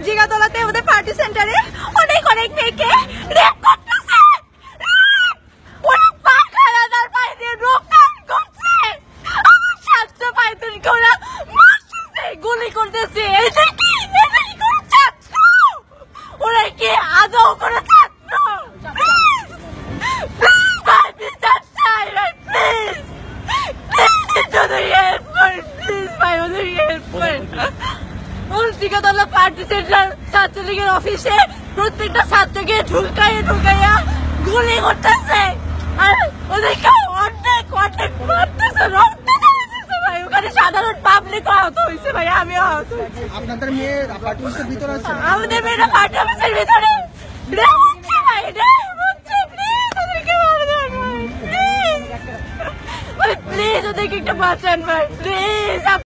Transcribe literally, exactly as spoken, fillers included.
জিগাতলাতে ওদের পার্টি সেন্টারে অনেক অনেক মেয়েকে রেপ করতেছে, অনেক পাখানাদার পায়ে রোকন করছে, আমার ছাত্র পাইতুনকে ওরা মারতেছে, গুলি করতেছে। এটা কি এটা কি কোনো ছাত্র? ওরা কি আদৌ কোনো ছাত্র? প্লিজ ভাই বিচার চাই ভাই, প্লিজ প্লিজ ওদের হেল্প করেন, প্লিজ ভাই ওদের হেল্প করেন। জিগাতলা পার্টি সেন্টার ছাত্রলীগের অফিসে প্রত্যেকটা ছাত্রকে ঢুকাইয়া ঢুকাইয়া গুলি করতেছে, আর ওদেরকে অনেক অনেক মারতেছে, রক্ত ঢেলেছে ভাই। ওখানে সাধারণ পাবলিক আহত হয়েছে ভাই, আমিও আহত হয়েছি। আপনাদের মেয়ে পার্টি অফিসের ভিতরে আছে? আমাদের মেয়েরা পার্টি অফিসের ভিতরে রেপ হচ্ছে ভাই, রেপ হচ্ছে। প্লিজ ওদেরকে মারবেন ভাই, প্লিজ ভাই, প্লিজ ওদেরকে একটু বাঁচান ভাই, প্লিজ।